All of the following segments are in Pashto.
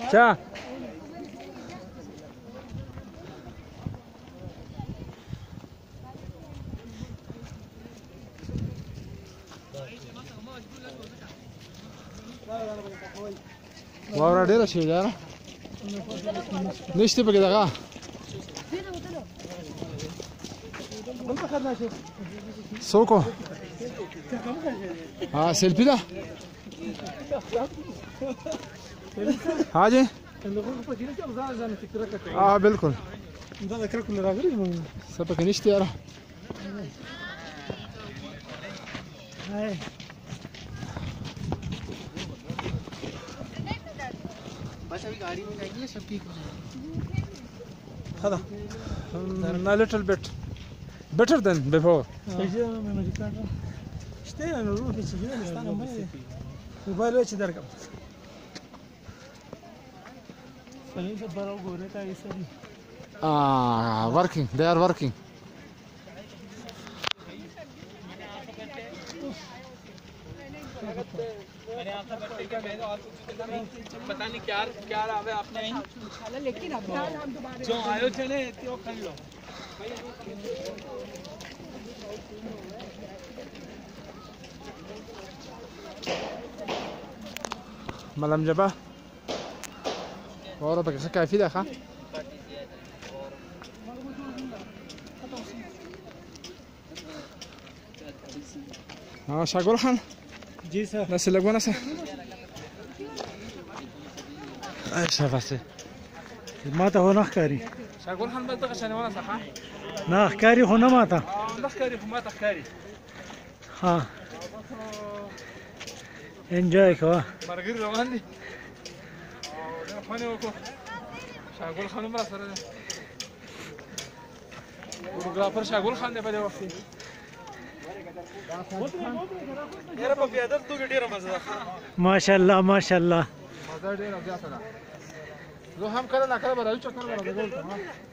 چا واوره ډیره شوې ده نشته پکې دغه څوک سیلفي ده حاجی بالکل څه پکې نشته یاره बस अभी गाड़ी में जाएंगे सब ठीक हो هذا a little bit better than before اشتينا نروح نشتغل استنى ما موبايل وش دركم فلين برا وقولت هاي سري working they are working पता नहीं क्या क्या आवे आपने लेकिन जो आयो चले त्यो कर लो ملم جبه واره بقى كافي ده ها شاغول خان जी सर ناس لګونه سه شفاسه ما ته هو نخکاری شاغول خان بس دغه شنه ولا صح نه ښکاری خو نه ماته نخکاری خو ماته ښکاری ها انجوای کوه مرګ روان دي دا فنه وکړه شاغول خان مر سره فوټوګرافر شاغول خان دی په دې وخت یاره په پیاده توګه ډیره مزه ده ماشاءالله ماشاءالله مزه ډیره زیاته ده زه هم کله نه کله راځم چکر ورته ګولته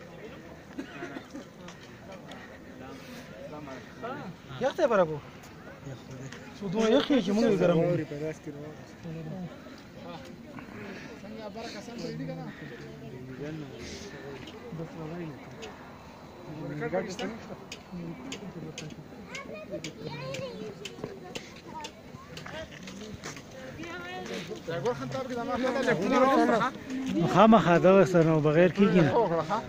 یخته برابو سودو یخی چې موږ ګرم څنګه برکه سم دی کنه خامخا دا وسنو بغیر کیږي نه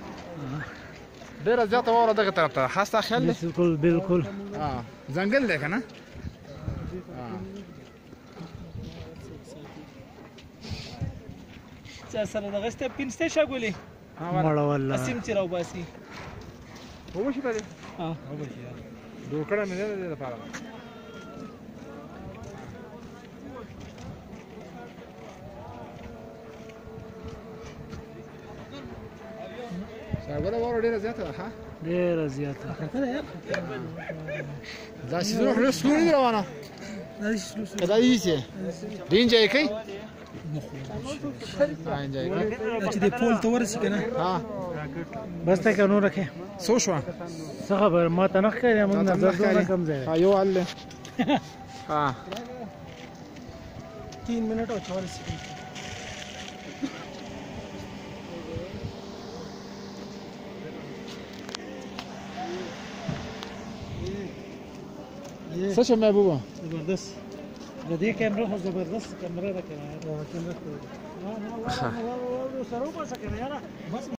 ډیره زیاته وره دغه طرف ته خاصه خیال دی بالکل بالکل ځنګل دی کنه چا سره دغه سته پینسته شاګولې مړه والله اسیم چې راو باسي هو شي بده ها دوکړه مې نه ده لپاره شاګوله وره ډیره زیاته ده ها ډیره زیاته دا شنو خلاص سوري روانه دا یې دینجای کوي انجای کوي چې د پول ته ورسې کنه ها بس ته کنو راکې سو شو څه خبر ما ته نه ښکاري موږ نظر نه کم ځای یو الله ها 3 منټ او 44 سکند څه شو محبوبه زبردست د دې کیمرا خو زبردست کیمرا ده کنه کیمرا سره وباسه کنه یاره بس